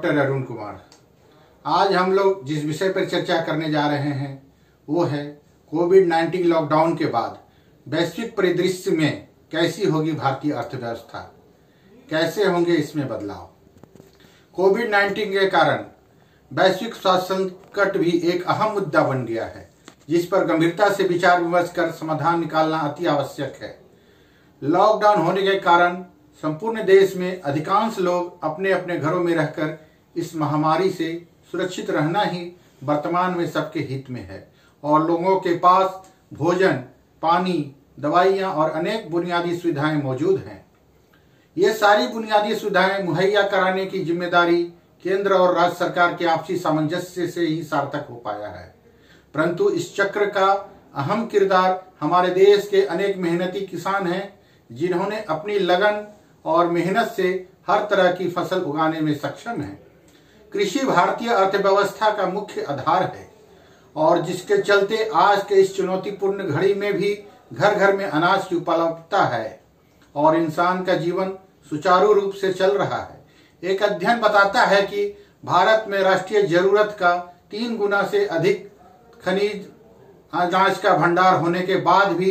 Doctor Arun Kumar. आज हम लोग जिस विषय पर चर्चा करने जा रहे हैं वो है कोविड-19 लॉकडाउन के बाद वैश्विक परिदृश्य में कैसी होगी भारतीय अर्थव्यवस्था, कैसे होंगे इसमें बदलाव। कोविड-19 के कारण वैश्विक स्वास्थ्य संकट भी एक अहम मुद्दा बन गया है, जिस पर गंभीरता से विचार विमर्श कर समाधान निकालना अति आवश्यक है। लॉकडाउन होने के कारण संपूर्ण देश में अधिकांश लोग अपने अपने घरों में रहकर इस महामारी से सुरक्षित रहना ही वर्तमान में सबके हित में है और लोगों के पास भोजन, पानी, दवाइयां और अनेक बुनियादी सुविधाएं मौजूद हैं। ये सारी बुनियादी सुविधाएं मुहैया कराने की जिम्मेदारी केंद्र और राज्य सरकार के आपसी सामंजस्य से ही सार्थक हो पाया है, परंतु इस चक्र का अहम किरदार हमारे देश के अनेक मेहनती किसान हैं, जिन्होंने अपनी लगन और मेहनत से हर तरह की फसल उगाने में सक्षम हैं। कृषि भारतीय अर्थव्यवस्था का मुख्य आधार है और जिसके चलते आज के इस चुनौतीपूर्ण घड़ी में भी घर घर में अनाज की उपलब्धता है और इंसान का जीवन सुचारू रूप से चल रहा है। एक अध्ययन बताता है कि भारत में राष्ट्रीय जरूरत का 3 गुना से अधिक खनिज अनाज का भंडार होने के बाद भी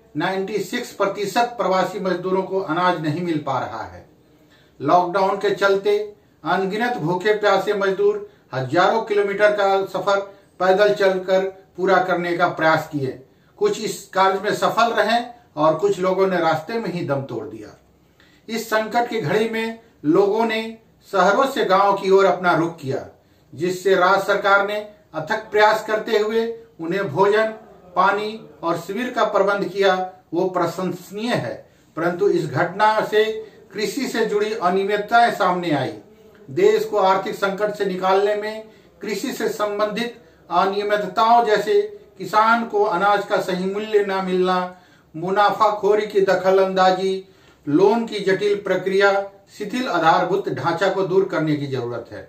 96% प्रवासी मजदूरों को अनाज नहीं मिल पा रहा है। लॉकडाउन के चलते अनगिनत भूखे प्यासे मजदूर हजारों किलोमीटर का सफर पैदल चलकर पूरा करने का प्रयास किए। कुछ इस कार्य में सफल रहे और कुछ लोगों ने रास्ते में ही दम तोड़ दिया। इस संकट की घड़ी में लोगों ने शहरों से गांव की ओर अपना रुख किया, जिससे राज्य सरकार ने अथक प्रयास करते हुए उन्हें भोजन, पानी और शिविर का प्रबंध किया, वो प्रशंसनीय है। परंतु इस घटना से कृषि से जुड़ी अनियमितताएं सामने आई। देश को आर्थिक संकट से निकालने में कृषि से संबंधित अनियमितताओं जैसे किसान को अनाज का सही मूल्य न मिलना, मुनाफाखोरी की दखलंदाजी, लोन की जटिल प्रक्रिया, शिथिल आधारभूत ढांचा को दूर करने की जरूरत है।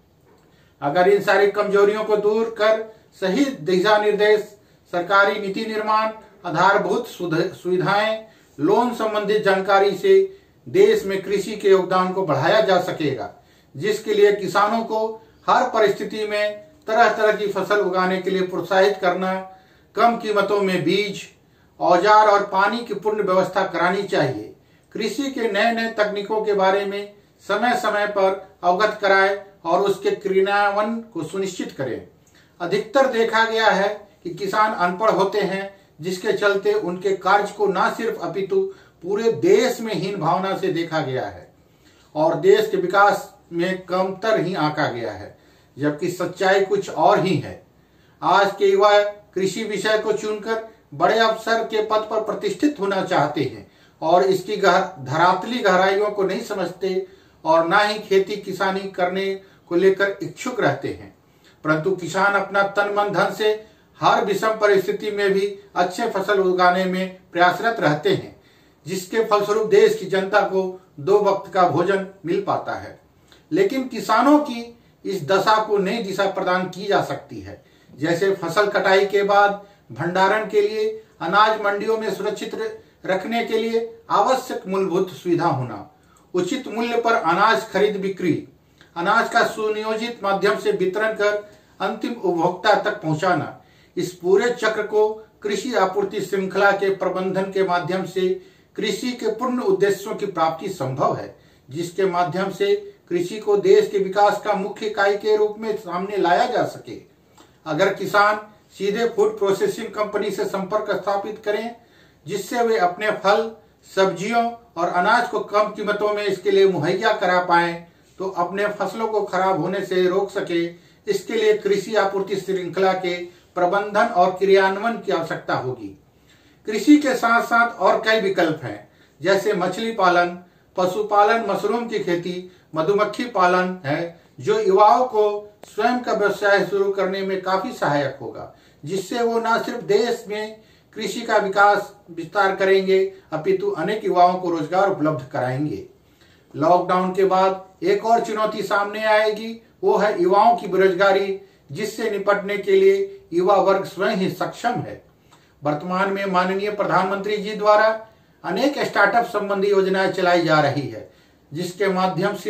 अगर इन सारी कमजोरियों को दूर कर सही दिशा निर्देश, सरकारी नीति निर्माण, आधारभूत सुविधाएं, लोन संबंधित जानकारी से देश में कृषि के योगदान को बढ़ाया जा सकेगा, जिसके लिए किसानों को हर परिस्थिति में तरह तरह की फसल उगाने के लिए प्रोत्साहित करना, कम कीमतों में बीज, औजार और पानी की पूर्ण व्यवस्था करानी चाहिए। कृषि के नए नए तकनीकों के बारे में समय समय पर अवगत कराए और उसके क्रियान्वयन को सुनिश्चित करें। अधिकतर देखा गया है कि किसान अनपढ़ होते हैं, जिसके चलते उनके कार्य को न सिर्फ अपितु पूरे देश में हीन भावना से देखा गया है और देश के विकास में कमतर ही आंका गया है, जबकि सच्चाई कुछ और ही है। आज के युवा कृषि विषय को चुनकर बड़े अफसर के पद पर प्रतिष्ठित होना चाहते हैं और इसकी धरातली गहराइयों को नहीं समझते और ना ही खेती किसानी करने को लेकर इच्छुक रहते हैं। परंतु किसान अपना तन मन धन से हर विषम परिस्थिति में भी अच्छे फसल उगाने में प्रयासरत रहते हैं, जिसके फलस्वरूप देश की जनता को 2 वक्त का भोजन मिल पाता है। लेकिन किसानों की इस दशा को नई दिशा प्रदान की जा सकती है, जैसे फसल कटाई के बाद भंडारण के लिए अनाज मंडियों में सुरक्षित रखने के लिए आवश्यक मूलभूत सुविधा होना, उचित मूल्य पर अनाज खरीद बिक्री, अनाज का सुनियोजित माध्यम से वितरण कर अंतिम उपभोक्ता तक पहुंचाना। इस पूरे चक्र को कृषि आपूर्ति श्रृंखला के प्रबंधन के माध्यम से कृषि के पूर्ण उद्देश्यों की प्राप्ति संभव है, जिसके माध्यम से कृषि को देश के विकास का मुख्य इकाई के रूप में सामने लाया जा सके। अगर किसान सीधे फूड प्रोसेसिंग कंपनी से संपर्क स्थापित करें, जिससे वे अपने फल, सब्जियों और अनाज को कम कीमतों में इसके लिए मुहैया करा पाएं, तो अपने फसलों को खराब होने से रोक सके। इसके लिए कृषि आपूर्ति श्रृंखला के प्रबंधन और क्रियान्वयन की आवश्यकता होगी। कृषि के साथ साथ और कई विकल्प हैं, जैसे मछली पालन, पशुपालन, मशरूम की खेती, मधुमक्खी पालन है, जो युवाओं को स्वयं का व्यवसाय शुरू करने में काफी सहायक होगा, जिससे वो न सिर्फ देश में कृषि का विस्तार करेंगे, अपितु अनेक युवाओं को रोजगार उपलब्ध कराएंगे। लॉकडाउन के बाद एक और चुनौती सामने आएगी, वो है युवाओं की बेरोजगारी, जिससे निपटने के लिए युवा वर्ग स्वयं ही सक्षम है। वर्तमान में माननीय प्रधानमंत्री जी द्वारा अनेक स्टार्टअप संबंधी योजनाएं चलाई जा रही है, जिसके माध्यम से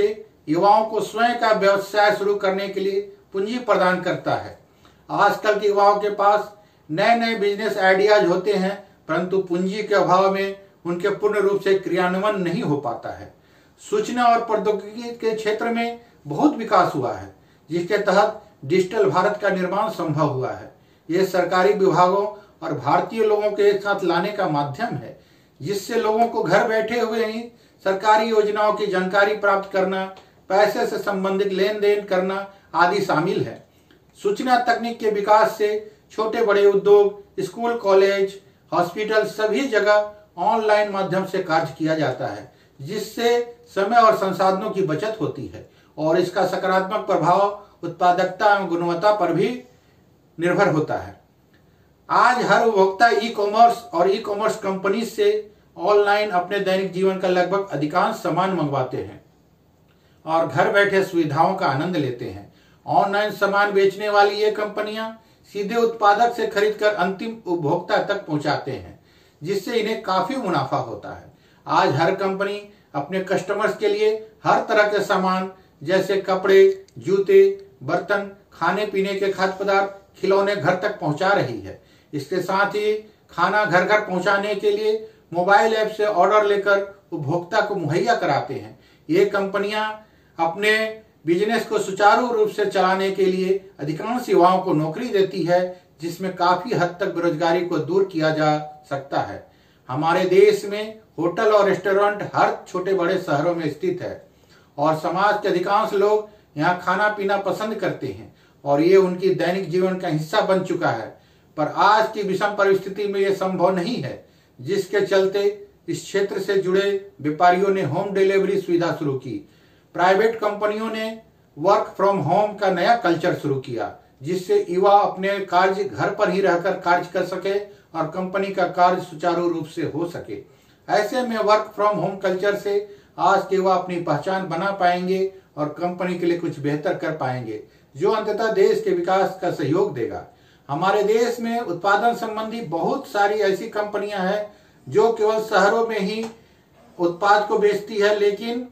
युवाओं को स्वयं का व्यवसाय शुरू करने के लिए पूंजी प्रदान करता है। आजकल के युवाओं के पास नए नए बिजनेस आइडियाज होते हैं, परंतु पूंजी के अभाव में उनके पूर्ण रूप से क्रियान्वयन नहीं हो पाता है। सूचना और प्रौद्योगिकी के क्षेत्र में बहुत विकास हुआ है, जिसके तहत डिजिटल भारत का निर्माण संभव हुआ है। ये सरकारी विभागों और भारतीय लोगों के एक साथ लाने का माध्यम है, जिससे लोगों को घर बैठे हुए ही सरकारी योजनाओं की जानकारी प्राप्त करना, पैसे से संबंधित लेन देन करना आदि शामिल है। सूचना तकनीक के विकास से छोटे बड़े उद्योग, स्कूल, कॉलेज, हॉस्पिटल सभी जगह ऑनलाइन माध्यम से कार्य किया जाता है, जिससे समय और संसाधनों की बचत होती है और इसका सकारात्मक प्रभाव उत्पादकता एवं गुणवत्ता पर भी निर्भर होता है। आज हर उपभोक्ता ई कॉमर्स और ई कॉमर्स कंपनी से ऑनलाइन अपने दैनिक जीवन का लगभग अधिकांश सामान मंगवाते हैं और घर बैठे सुविधाओं का आनंद लेते हैं। ऑनलाइन सामान बेचने वाली ये कंपनियां सीधे उत्पादक से खरीदकर अंतिम उपभोक्ता तक पहुंचाते हैं, जिससे इन्हें काफी मुनाफा होता है। आज हर कंपनी अपने कस्टमर्स के लिए हर तरह के सामान जैसे कपड़े, जूते, बर्तन, खाने पीने के खाद्य पदार्थ, खिलौने घर तक पहुंचा रही है। इसके साथ ही खाना घर घर पहुंचाने के लिए मोबाइल ऐप से ऑर्डर लेकर उपभोक्ता को मुहैया कराते हैं। ये कंपनियां अपने बिजनेस को सुचारू रूप से चलाने के लिए अधिकांश युवाओं को नौकरी देती है, जिसमें काफी हद तक बेरोजगारी को दूर किया जा सकता है। हमारे देश में होटल और रेस्टोरेंट हर छोटे बड़े शहरों में स्थित है और समाज के अधिकांश लोग यहाँ खाना पीना पसंद करते हैं और ये उनकी दैनिक जीवन का हिस्सा बन चुका है। पर आज की विषम परिस्थिति में ये संभव नहीं है, जिसके चलते इस क्षेत्र से जुड़े व्यापारियों ने होम डिलीवरी सुविधा शुरू की। प्राइवेट कंपनियों ने वर्क फ्रॉम होम का नया कल्चर शुरू किया, जिससे युवा अपने कार्य घर पर ही रहकर कार्य कर सके और कंपनी का कार्य सुचारू रूप से हो सके। ऐसे में वर्क फ्रॉम होम कल्चर से आज के युवा अपनी पहचान बना पाएंगे और कंपनी के लिए कुछ बेहतर कर पाएंगे, जो अंततः देश के विकास का सहयोग देगा। हमारे देश में उत्पादन संबंधी बहुत सारी ऐसी कंपनियां हैं जो केवल शहरों में ही उत्पाद को बेचती है, लेकिन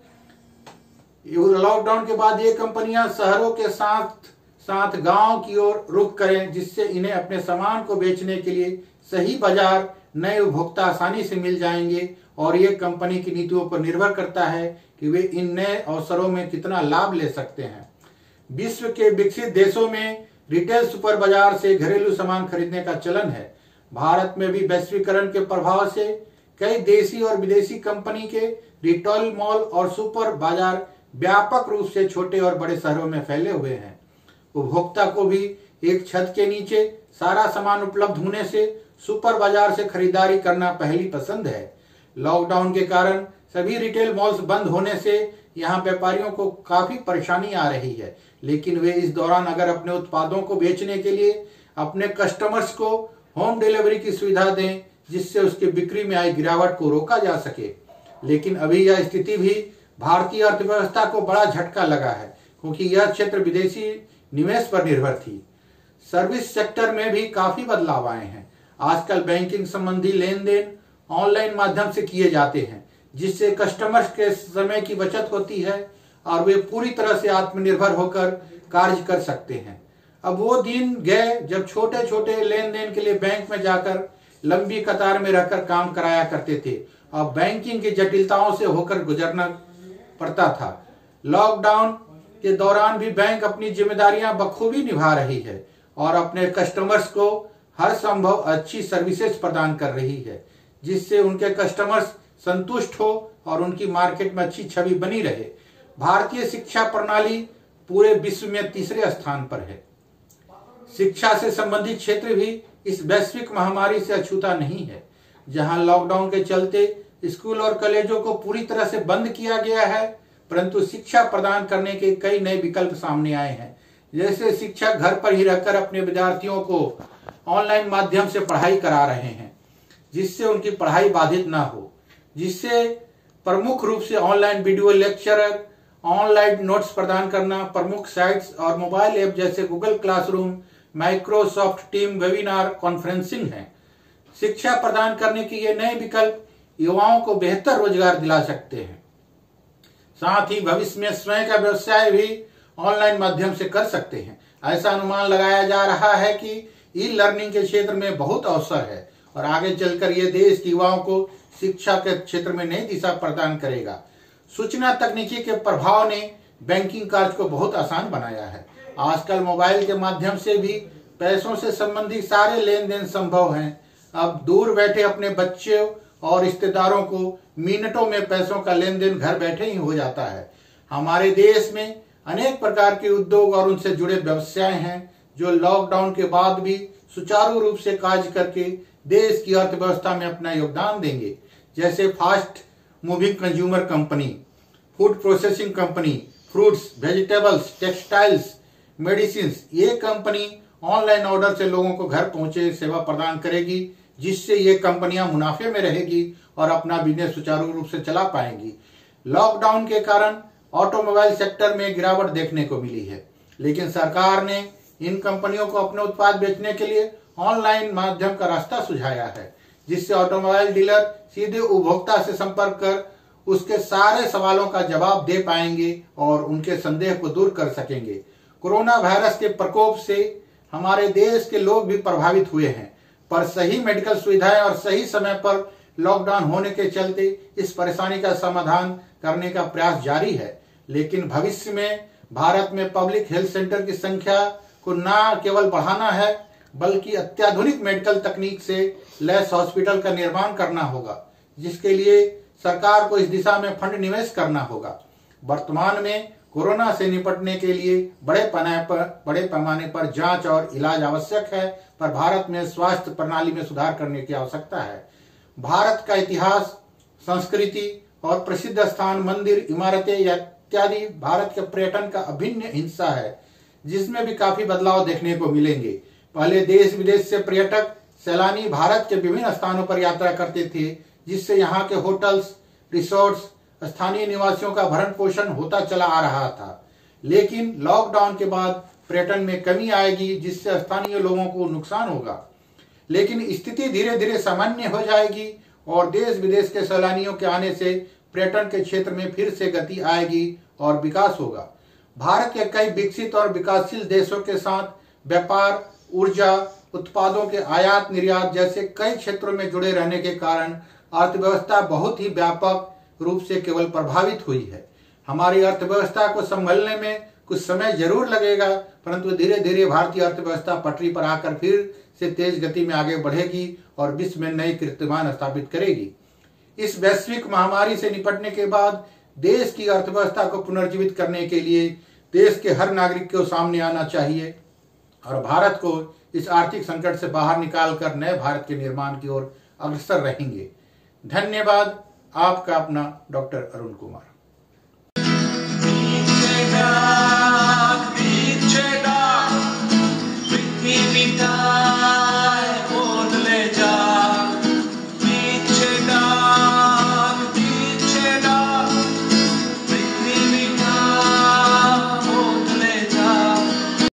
लॉकडाउन के बाद ये कंपनियां शहरों के साथ साथ गांव की ओर रुख करें, जिससे इन्हें अपने सामान को बेचने के लिए सही बाजार, नए उपभोक्ता आसानी से मिल जाएंगे और ये कंपनी की नीतियों पर निर्भर करता है कि वे इन नए अवसरों में कितना लाभ ले सकते हैं। विश्व के विकसित देशों में रिटेल सुपर बाजार से घरेलू सामान खरीदने का चलन है। भारत में भी वैश्वीकरण के प्रभाव से कई देशी और विदेशी कंपनी के रिटेल मॉल और सुपर बाजार व्यापक रूप से छोटे और बड़े शहरों में फैले हुए हैं। उपभोक्ता को भी एक छत के नीचे सारा सामान उपलब्ध होने से सुपर बाजार से खरीदारी करना पहली पसंद है। लॉकडाउन के कारण सभी रिटेल मॉल्स बंद होने से यहाँ व्यापारियों को काफी परेशानी आ रही है, लेकिन वे इस दौरान अगर अपने उत्पादों को बेचने के लिए अपने कस्टमर्स को होम डिलीवरी की सुविधा दें, जिससे उसके बिक्री में आई गिरावट को रोका जा सके। लेकिन अभी यह स्थिति भी भारतीय अर्थव्यवस्था को बड़ा झटका लगा है, क्योंकि यह क्षेत्र विदेशी निवेश पर निर्भर थी। सर्विस सेक्टर में भी काफी बदलाव आए हैं। आजकल बैंकिंग संबंधी लेन देन ऑनलाइन माध्यम से किए जाते हैं, जिससे कस्टमर्स के समय की बचत होती है और वे पूरी तरह से आत्मनिर्भर होकर कार्य कर सकते हैं। अब वो दिन गए जब छोटे छोटे लेन देन के लिए बैंक में जाकर लंबी कतार में रहकर काम कराया करते थे और बैंकिंग की जटिलताओं से होकर गुजरना पड़ता था। लॉकडाउन के दौरान भी बैंक अपनी जिम्मेदारियां बखूबी निभा रही है और अपने कस्टमर्स को हर संभव अच्छी सर्विसेज प्रदान कर रही है, जिससे उनके कस्टमर्स संतुष्ट हो और उनकी मार्केट में अच्छी छवि बनी रहे। भारतीय शिक्षा प्रणाली पूरे विश्व में तीसरे स्थान पर है। शिक्षा से संबंधित क्षेत्र भी इस वैश्विक महामारी से अछूता नहीं है। जहां लॉकडाउन के चलते स्कूल और कॉलेजों को पूरी तरह से बंद किया गया है, परंतु शिक्षा प्रदान करने के कई नए विकल्प सामने आए हैं। जैसे शिक्षक घर पर ही रहकर अपने विद्यार्थियों को ऑनलाइन माध्यम से पढ़ाई करा रहे हैं, जिससे उनकी पढ़ाई बाधित ना हो, जिससे प्रमुख रूप से online video lecture, online notes प्रदान करना, प्रमुख साइट्स और मोबाइल ऐप जैसे Google classroom, Microsoft team, webinar conferencing है। शिक्षा प्रदान करने के ये नए विकल्प युवाओं को बेहतर रोजगार दिला सकते हैं। साथ ही भविष्य में स्वयं का व्यवसाय भी ऑनलाइन माध्यम से कर सकते हैं। ऐसा अनुमान लगाया जा रहा है कि ई लर्निंग के क्षेत्र में बहुत अवसर है और आगे चलकर ये देश के युवाओं को शिक्षा के क्षेत्र में नई दिशा प्रदान करेगा। सूचना तकनीकी के प्रभाव ने बैंकिंग कार्य को बहुत आसान बनाया है। आजकल मोबाइल के माध्यम से भी पैसों से संबंधित सारे लेन देन संभव हैं। अब दूर बैठे अपने बच्चों और रिश्तेदारों को मिनटों में पैसों का लेन देन घर बैठे ही हो जाता है। हमारे देश में अनेक प्रकार के उद्योग और उनसे जुड़े व्यवसाय हैं जो लॉकडाउन के बाद भी सुचारू रूप से कार्य करके देश की अर्थव्यवस्था में अपना योगदान देंगे। जैसे fast moving consumer company, food processing company, fruits, vegetables, textiles, medicine, ये कंपनी ऑनलाइन ऑर्डर से लोगों को घर पहुंचे सेवा प्रदान करेगी, जिससे ये कंपनियां मुनाफे में रहेगी और अपना बिजनेस सुचारू रूप से चला पाएंगी। लॉकडाउन के कारण ऑटोमोबाइल सेक्टर में गिरावट देखने को मिली है, लेकिन सरकार ने इन कंपनियों को अपने उत्पाद बेचने के लिए ऑनलाइन माध्यम का रास्ता सुझाया है, जिससे ऑटोमोबाइल डीलर सीधे उपभोक्ता से संपर्क कर उसके सारे सवालों का जवाब दे पाएंगे और उनके संदेह को दूर कर सकेंगे। कोरोना वायरस के प्रकोप से हमारे देश के लोग भी प्रभावित हुए हैं, पर सही मेडिकल सुविधाएं और सही समय पर लॉकडाउन होने के चलते इस परेशानी का समाधान करने का प्रयास जारी है। लेकिन भविष्य में भारत में पब्लिक हेल्थ सेंटर की संख्या को न केवल बढ़ाना है, बल्कि अत्याधुनिक मेडिकल तकनीक से लैस हॉस्पिटल का निर्माण करना होगा, जिसके लिए सरकार को इस दिशा में फंड निवेश करना होगा। वर्तमान में कोरोना से निपटने के लिए बड़े पैमाने पर जांच और इलाज आवश्यक है, पर भारत में स्वास्थ्य प्रणाली में सुधार करने की आवश्यकता है। भारत का इतिहास, संस्कृति और प्रसिद्ध स्थान, मंदिर, इमारतें इत्यादि भारत के पर्यटन का अभिन्न हिस्सा है, जिसमें भी काफी बदलाव देखने को मिलेंगे। पहले देश विदेश से पर्यटक सैलानी भारत के विभिन्न स्थानों पर यात्रा करते थे, जिससे यहाँ के होटल्स, रिसोर्ट्स, स्थानीय निवासियों का भरण पोषण होता चला आ रहा था। लेकिन लॉकडाउन के बाद पर्यटन में कमी आएगी, जिससे स्थानीय लोगों को नुकसान होगा। लेकिन स्थिति धीरे धीरे सामान्य हो जाएगी और देश विदेश के सैलानियों के आने से पर्यटन के क्षेत्र में फिर से गति आएगी और विकास होगा। भारत के कई विकसित और विकासशील देशों के साथ व्यापार, ऊर्जा, उत्पादों के आयात निर्यात जैसे कई क्षेत्रों में जुड़े रहने के कारण अर्थव्यवस्था बहुत ही व्यापक रूप से केवल प्रभावित हुई है। हमारी अर्थव्यवस्था को संभलने में कुछ समय जरूर लगेगा, परंतु धीरे धीरे भारतीय अर्थव्यवस्था पटरी पर आकर फिर से तेज गति में आगे बढ़ेगी और विश्व में नई कीर्तिमान स्थापित करेगी। इस वैश्विक महामारी से निपटने के बाद देश की अर्थव्यवस्था को पुनर्जीवित करने के लिए देश के हर नागरिक को सामने आना चाहिए और भारत को इस आर्थिक संकट से बाहर निकालकर नए भारत के निर्माण की ओर अग्रसर रहेंगे। धन्यवाद। आपका अपना डॉक्टर अरुण कुमार।